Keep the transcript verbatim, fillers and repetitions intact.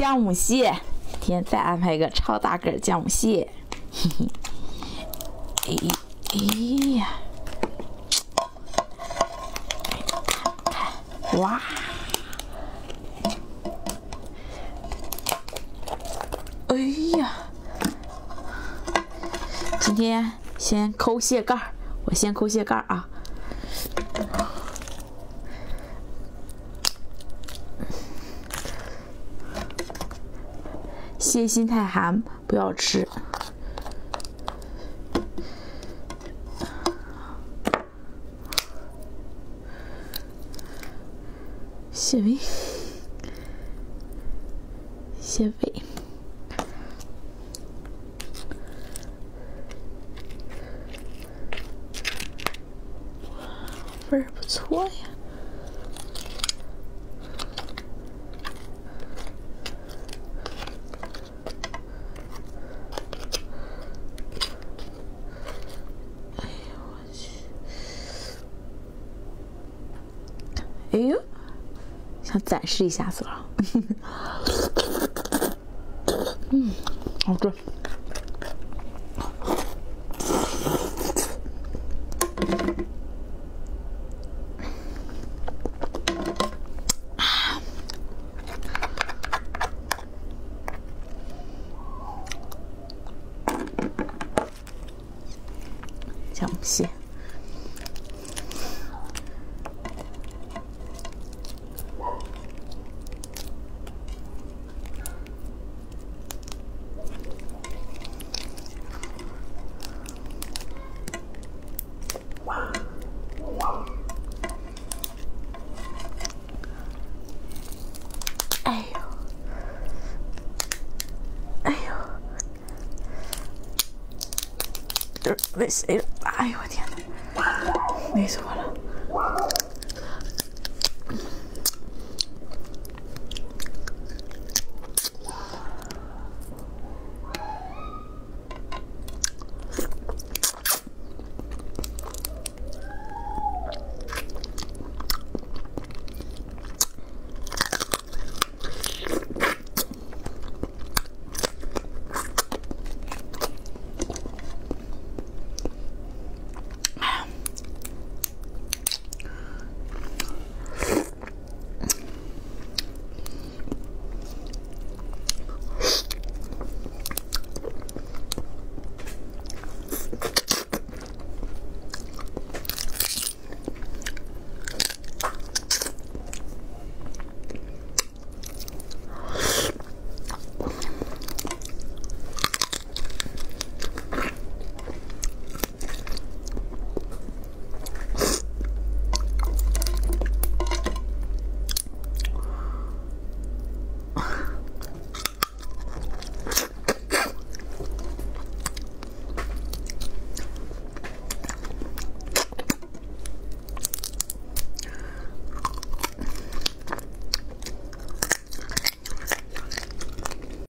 姜母蟹，今天再安排一个超大个姜母蟹，嘿嘿。哎哎呀，看看，哇！哎呀，今天先抠蟹盖儿，我先抠蟹盖儿啊。蟹心太寒，不要吃。蟹尾，蟹尾，味儿不错呀。哎呦我去！哎呦！想展示一下子了，嗯，好吃。姜母蟹。哎呦，哎呦，这累谁了？哎呦我天哪，累死我了！